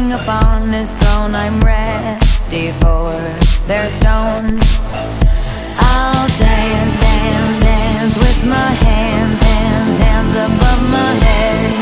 king upon his throne. I'm ready for their stones. I'll dance, dance, dance with my hands, hands, hands above my head.